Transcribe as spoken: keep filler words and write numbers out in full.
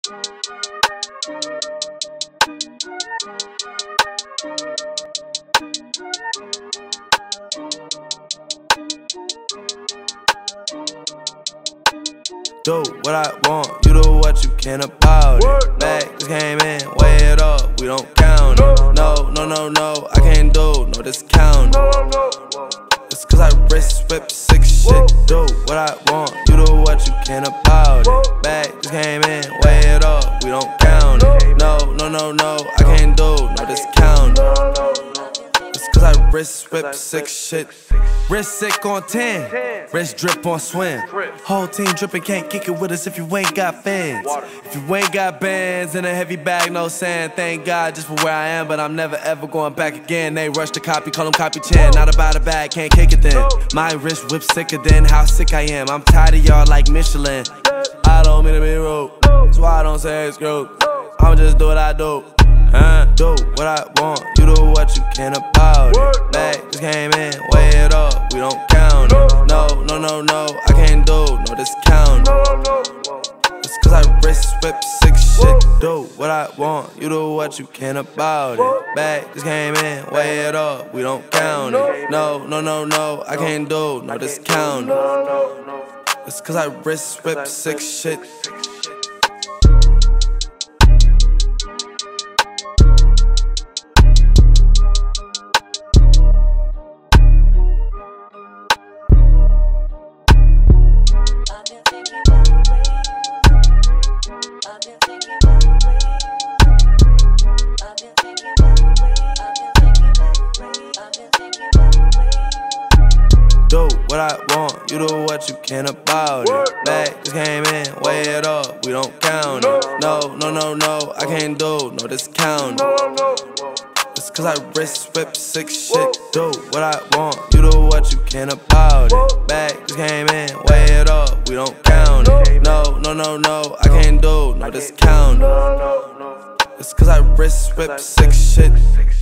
Do what I want, you do what you can about it. Bag just came in, weigh it up, we don't count it. No, no, no, no, I can't do no discount. It's cause I wrist whip sick shit. Do what I want, you do what you can about it. Bag just came in, weigh it up, we don't count it. No, no, no, no, I can't do no discount. It's cause I wrist whip sick shit. Wrist sick on ten, wrist drip on swim. Whole team drippin', can't kick it with us if you ain't got fans. If you ain't got bands in a heavy bag, no sand. Thank God just for where I am, but I'm never ever going back again. They rush the copy, call them copy chin. Not about a bag, can't kick it then. My wrist whip sicker than how sick I am. I'm tired of y'all like Michelin. I don't mean to be rude, that's why I don't say it's screw. I'ma just do what I do. Uh, do what I want, you do what you can about it. Bag just came in, weigh it up, we don't count it. No, no, no, no, I can't do no discount. It's cause I wrist whip sick shit. Do what I want, you do what you can about it. Bag just came in, weigh it up, we don't count it. No, no, no, no, I can't do no discount. It's cause I wrist whip sick shit. Do what I want, you do what you can about it. Bag just came in, weigh it up, we don't count it. No, no, no, no, I can't do no discount. It's cause I wrist whip sick shit. Do what I want, you do what you can about it. Bag just came in, weigh it up, we don't count it. No, no, no, no, I can't do no discount. It's cause I wrist whip sick shit.